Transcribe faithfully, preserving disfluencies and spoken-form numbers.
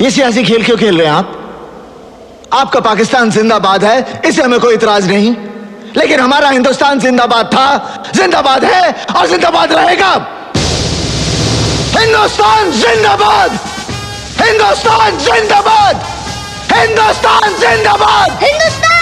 ये सियासी खेल क्यों खेल रहे हैं आप? आपका पाकिस्तान जिंदाबाद है, इसे हमें कोई इतराज नहीं, लेकिन हमारा हिंदुस्तान जिंदाबाद था, जिंदाबाद है और जिंदाबाद रहेगा। हिंदुस्तान जिंदाबाद, हिंदुस्तान जिंदाबाद, हिंदुस्तान जिंदाबाद, हिंदुस्तान